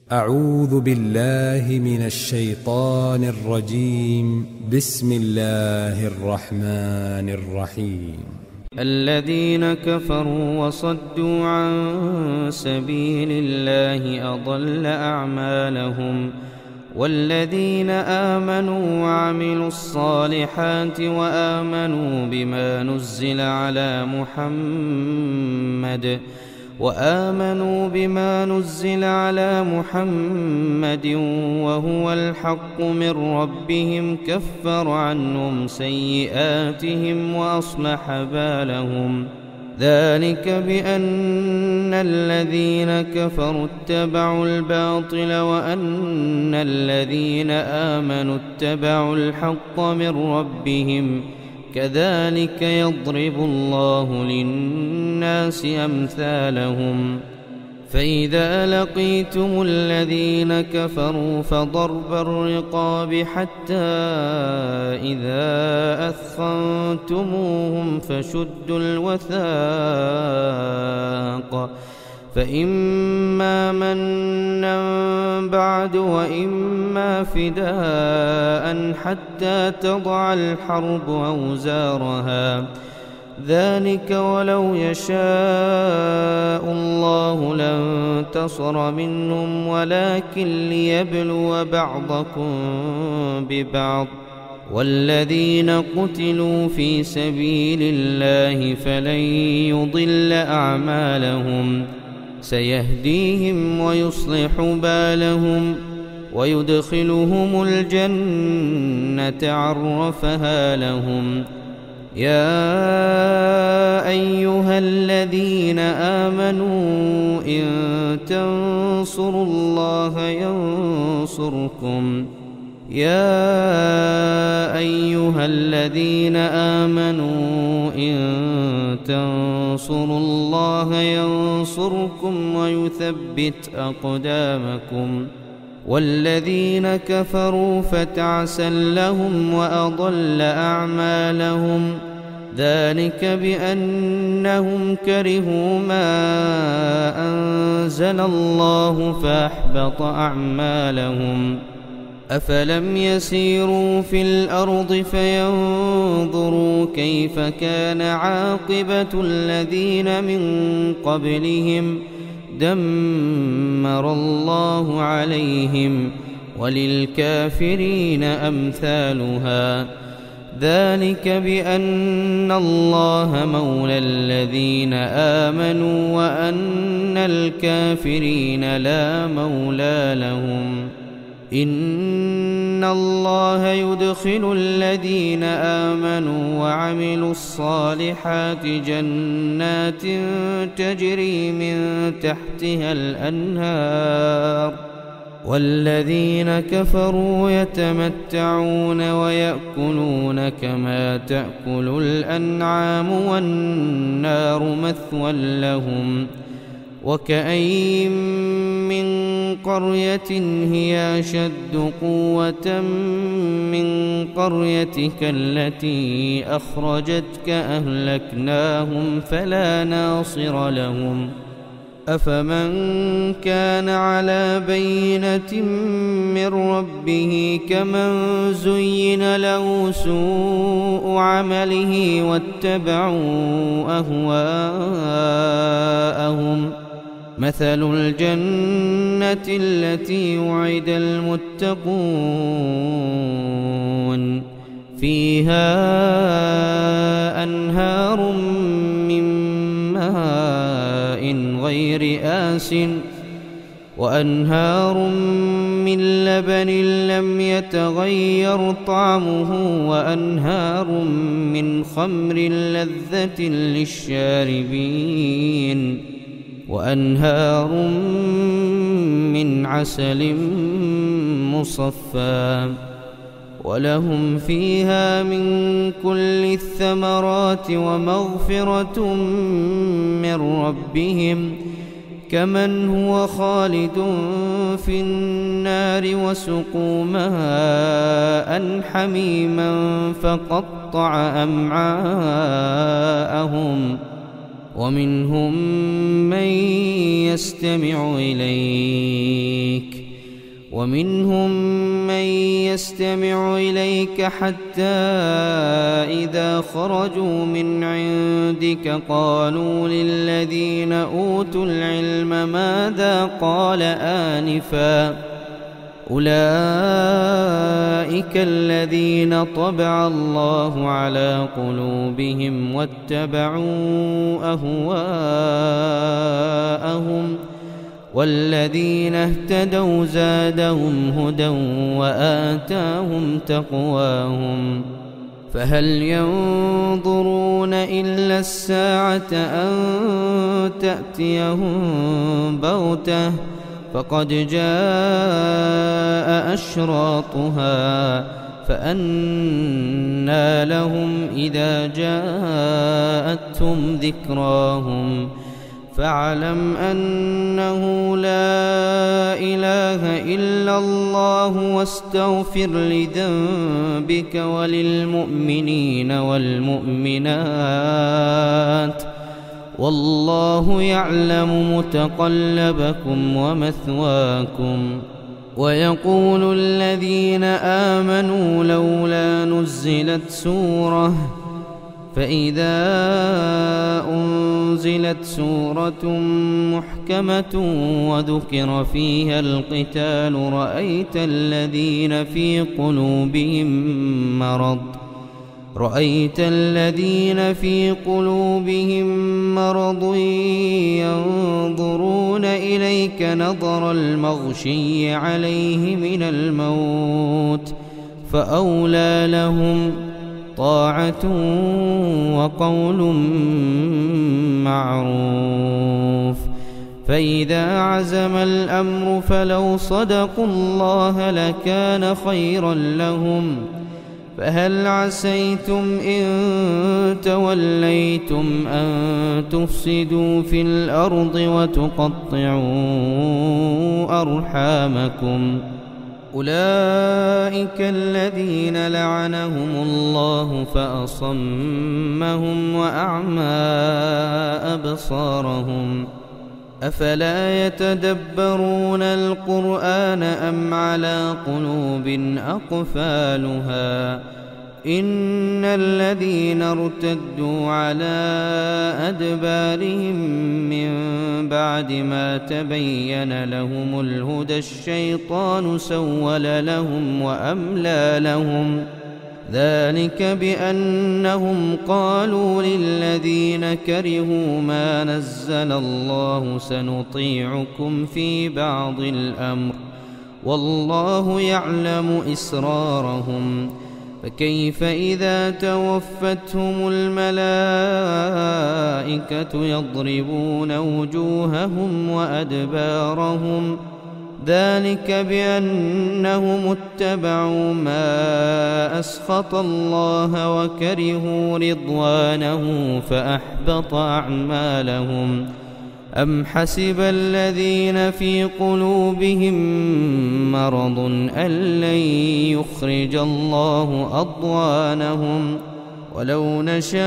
أعوذ بالله من الشيطان الرجيم. بسم الله الرحمن الرحيم. الذين كفروا وصدوا عن سبيل الله أضل أعمالهم، والذين آمنوا وعملوا الصالحات وآمنوا بما نزل على محمد وهو الحق من ربهم كفر عنهم سيئاتهم وأصلح بالهم. ذلك بأن الذين كفروا اتبعوا الباطل وأن الذين آمنوا اتبعوا الحق من ربهم، كذلك يضرب الله للناس أمثالهم. فإذا لقيتم الذين كفروا فضرب الرقاب حتى إذا أثخنتموهم فشدوا الوثاق، فإما منا بعد وإما فداء حتى تضع الحرب أوزارها، ذلك ولو يشاء الله لانتصر منهم ولكن ليبلو بعضكم ببعض. والذين قتلوا في سبيل الله فلن يضل أعمالهم، سيهديهم ويصلح بالهم ويدخلهم الجنة عرفها لهم. يا أيها الذين آمنوا إن تنصروا الله ينصركم ويثبت أقدامكم. والذين كفروا فتعسا لهم وأضل أعمالهم، ذلك بأنهم كرهوا ما أنزل الله فأحبط أعمالهم. أفلم يسيروا في الأرض فينظروا كيف كان عاقبة الذين من قبلهم، دمر الله عليهم وللكافرين أمثالها. ذلك بأن الله مولى الذين آمنوا وأن الكافرين لا مولى لهم. إن الله يدخل الذين آمنوا وعملوا الصالحات جنات تجري من تحتها الأنهار، والذين كفروا يتمتعون ويأكلون كما تأكل الأنعام والنار مثوى لهم. وكأين من قرية هي أشد قوة من قريتك التي أخرجتك أهلكناهم فلا ناصر لهم. أفمن كان على بينة من ربه كمن زين له سوء عمله واتبعوا أهواءهم. مثل الجنة التي وعد المتقون فيها أنهار من ماء غير آسٍ وأنهار من لبن لم يتغير طعمه وأنهار من خمر لذة للشاربين وأنهار من عسل مصفى ولهم فيها من كل الثمرات ومغفرة من ربهم كمن هو خالد في النار وسقوا ماء حميما فقطع أمعاءهم ومنهم من يستمع إليك حتى إذا خرجوا من عندك قالوا للذين أوتوا العلم ماذا قال آنفا أولئك الذين طبع الله على قلوبهم واتبعوا أهواءهم والذين اهتدوا زادهم هدى وآتاهم تقواهم فهل ينظرون إلا الساعة أن تأتيهم بغتة فقد جاء أشراطها فأنى لهم إذا جاءتهم ذكراهم فاعلم أنه لا إله إلا الله واستغفر لذنبك وللمؤمنين والمؤمنات والله يعلم متقلبكم ومثواكم ويقول الذين آمنوا لولا نزلت سورة فإذا أنزلت سورة محكمة وذكر فيها القتال رأيت الذين في قلوبهم مرض ينظرون إليك نظر المغشي عليه من الموت فأولى لهم طاعة وقول معروف فإذا عزم الأمر فلو صدقوا الله لكان خيرا لهم فهل عسيتم إن توليتم أن تفسدوا في الأرض وتقطعوا أرحامكم أولئك الذين لعنهم الله فأصمهم وأعمى أبصارهم أفلا يتدبرون القرآن أم على قلوب أقفالها إن الذين ارتدوا على أدبارهم من بعد ما تبين لهم الهدى الشيطان سول لهم وأملى لهم ذلك بأنهم قالوا للذين كرهوا ما نزل الله سنطيعكم في بعض الأمر والله يعلم إسرارهم فكيف إذا توفتهم الملائكة يضربون وجوههم وأدبارهم ذلك بأنهم اتبعوا ما أسخط الله وكرهوا رضوانه فأحبط أعمالهم أم حسب الذين في قلوبهم مرض أن لن يخرج الله أضغانهم ولو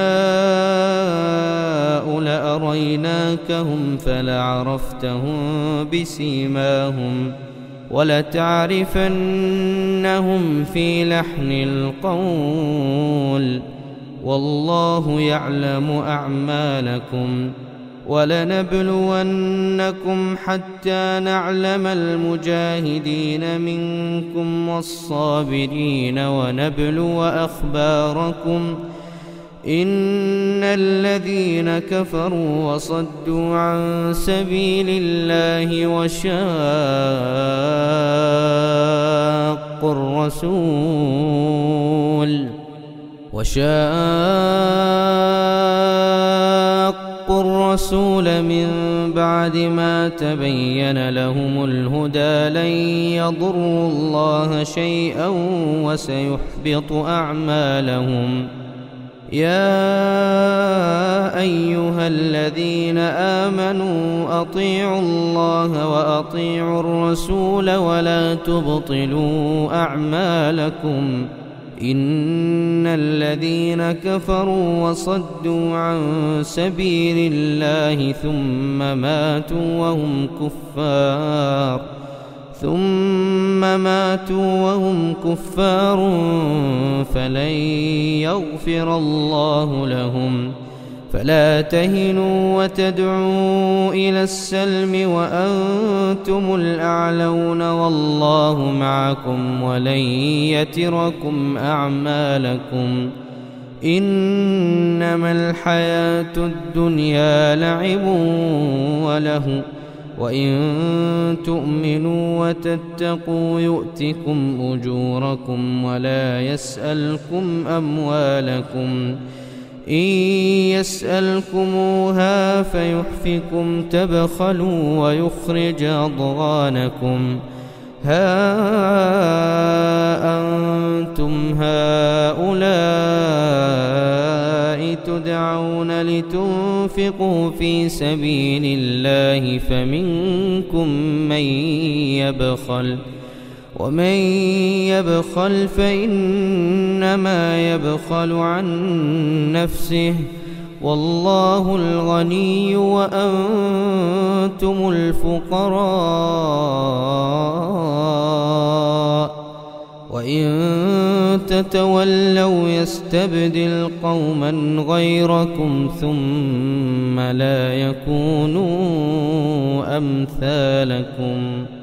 نشاء لأريناكهم فلعرفتهم بسيماهم ولتعرفنهم في لحن القول والله يعلم أعمالكم ولنبلونكم حتى نعلم المجاهدين منكم والصابرين ونبلو أخباركم إن الذين كفروا وصدوا عن سبيل الله وشاقوا الرسول من بعد ما تبين لهم الهدى لن يضروا الله شيئا وسيحبط أعمالهم يا أيها الذين آمنوا أطيعوا الله وأطيعوا الرسول ولا تبطلوا أعمالكم إن الذين كفروا وصدوا عن سبيل الله ثم ماتوا وهم كفار فلن يغفر الله لهم. فلا تهنوا وتدعوا إلى السلم وأنتم الأعلون والله معكم ولن يتركم أعمالكم. إنما الحياة الدنيا لعب وله وإن تؤمنوا وتتقوا يؤتكم أجوركم ولا يسألكم أموالكم. إن يسألكموها فيحفكم تبخلوا ويخرج أضغانكم. ها أنتم هؤلاء تدعون لتنفقوا في سبيل الله فمنكم من يبخل ومن يبخل فإنما يبخل عن نفسه والله الغني وأنتم الفقراء وإن تتولوا يستبدل قوما غيركم ثم لا يكونوا أمثالكم.